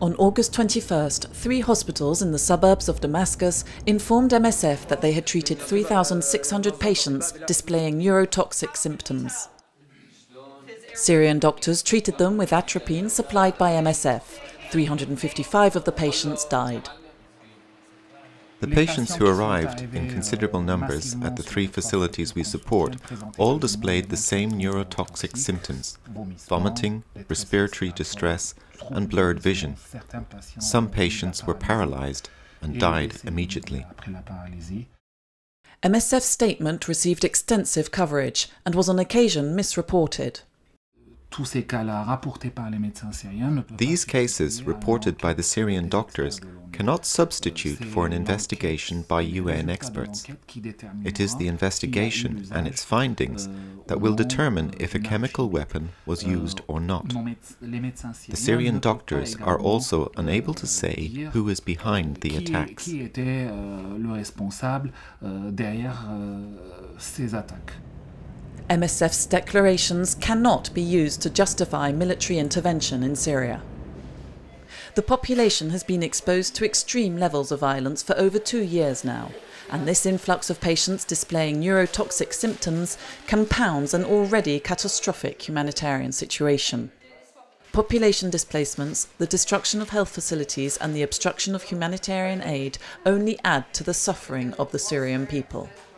On August 21st, 3 hospitals in the suburbs of Damascus informed MSF that they had treated 3,600 patients displaying neurotoxic symptoms. Syrian doctors treated them with atropine supplied by MSF. 355 of the patients died. The patients who arrived in considerable numbers at the 3 facilities we support all displayed the same neurotoxic symptoms: vomiting, respiratory distress, and blurred vision. Some patients were paralyzed and died immediately. MSF's statement received extensive coverage and was on occasion misreported. These cases reported by the Syrian doctors cannot substitute for an investigation by UN experts. It is the investigation and its findings that will determine if a chemical weapon was used or not. The Syrian doctors are also unable to say who is behind the attacks. MSF's declarations cannot be used to justify military intervention in Syria. The population has been exposed to extreme levels of violence for over 2 years now, and this influx of patients displaying neurotoxic symptoms compounds an already catastrophic humanitarian situation. Population displacements, the destruction of health facilities and the obstruction of humanitarian aid only add to the suffering of the Syrian people.